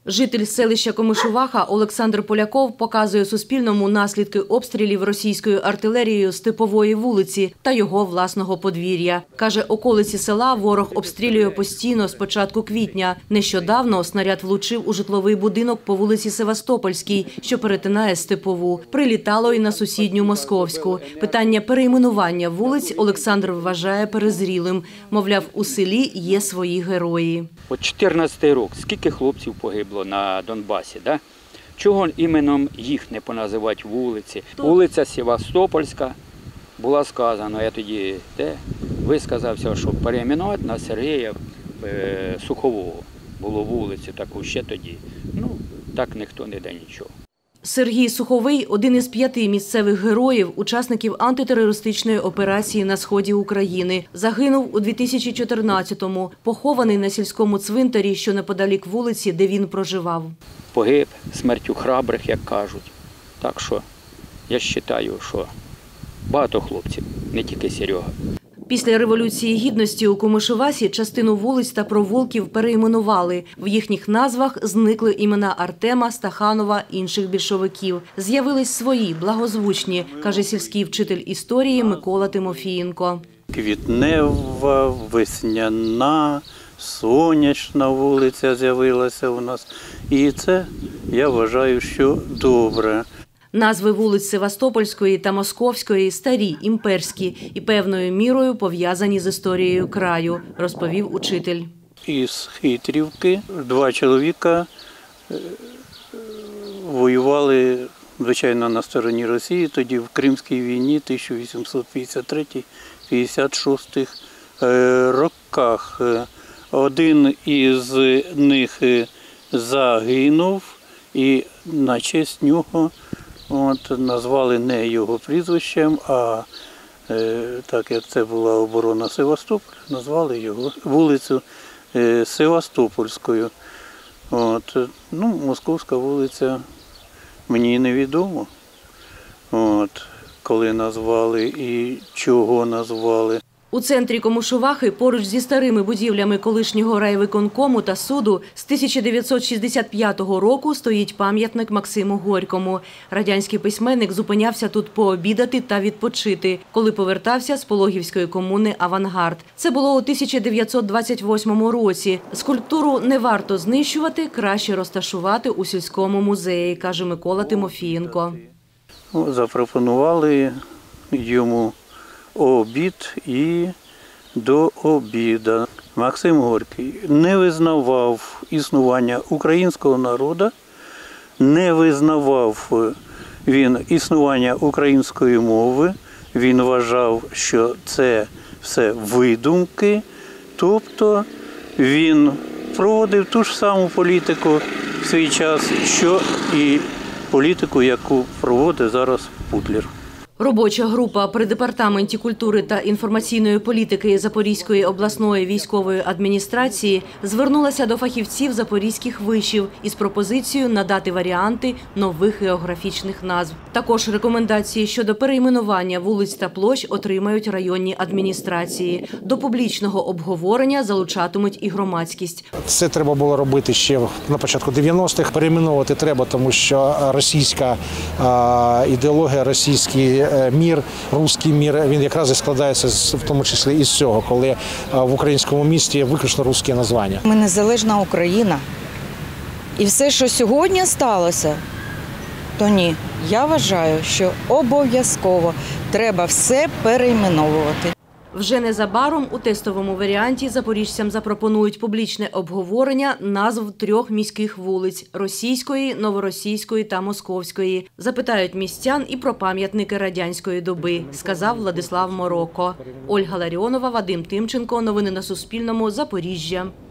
Житель селища Комишуваха Олександр Поляков показує Суспільному наслідки обстрілів російською артилерією Степової вулиці та його власного подвір'я. Каже, околиці села ворог обстрілює постійно з початку квітня. Нещодавно снаряд влучив у житловий будинок по вулиці Севастопольській, що перетинає Степову. Прилітало і на сусідню Московську. Питання перейменування вулиць Олександр вважає перезрілим. Мовляв, у селі є свої герої. От 14-й рік, скільки хлопців погибло на Донбасі, да? Чого іменем їх не поназивати вулиці? Вулиця Севастопольська була сказана, я тоді висказався, щоб перейменувати на Сергія Сухового. Було вулицю таку ще тоді. Ну, так ніхто не дає нічого. Сергій Суховий – один із 5 місцевих героїв, учасників антитерористичної операції на сході України. Загинув у 2014-му, похований на сільському цвинтарі, що неподалік вулиці, де він проживав. Погиб смертю храбрих, як кажуть. Так що я вважаю, що багато хлопців, не тільки Серега. Після Революції Гідності у Комишувасі частину вулиць та провулків перейменували. В їхніх назвах зникли імена Артема, Стаханова, інших більшовиків. З'явились свої, благозвучні, каже сільський вчитель історії Микола Тимофієнко. Квітнева, Весняна, Сонячна вулиця з'явилася у нас. І це, я вважаю, що добре. Назви вулиць Севастопольської та Московської старі, імперські і певною мірою пов'язані з історією краю, розповів учитель. Із Хитрівки 2 чоловіка воювали, звичайно, на стороні Росії, тоді в Кримській війні 1853-56 роках. Один із них загинув і на честь нього назвали не його прізвищем, а так як це була оборона Севастополя, назвали його вулицю Севастопольською. Московська вулиця мені невідомо, коли назвали і чого назвали. У центрі Комишувахи, поруч зі старими будівлями колишнього райвиконкому та суду, з 1965 року стоїть пам'ятник Максиму Горькому. Радянський письменник зупинявся тут пообідати та відпочити, коли повертався з Пологівської комуни «Авангард». Це було у 1928 році. Скульптуру не варто знищувати, краще розташувати у сільському музеї, каже Микола Тимофієнко. Запропонували йому обід і до обіду. Максим Горький не визнавав існування українського народу, не визнавав він існування української мови, він вважав, що це все видумки, тобто він проводив ту ж саму політику в свій час, що і політику, яку проводить зараз Путлер. Робоча група при Департаменті культури та інформаційної політики Запорізької обласної військової адміністрації звернулася до фахівців запорізьких вишів із пропозицією надати варіанти нових географічних назв. Також рекомендації щодо перейменування вулиць та площ отримають районні адміністрації. До публічного обговорення залучатимуть і громадськість. Це треба було робити ще на початку 90-х. Перейменувати треба, тому що російська ідеологія, російський мір, русський мір, він якраз і складається в тому числі із цього, коли в українському місті є виключно русське названня. Ми незалежна Україна. І все, що сьогодні сталося, то ні. Я вважаю, що обов'язково треба все перейменовувати. Вже незабаром у тестовому варіанті запоріжцям запропонують публічне обговорення назв 3 міських вулиць – Російської, Новоросійської та Московської. Запитають містян і про пам'ятники радянської доби, сказав Владислав Мороко. Ольга Ларіонова, Вадим Тимченко. Новини на Суспільному. Запоріжжя.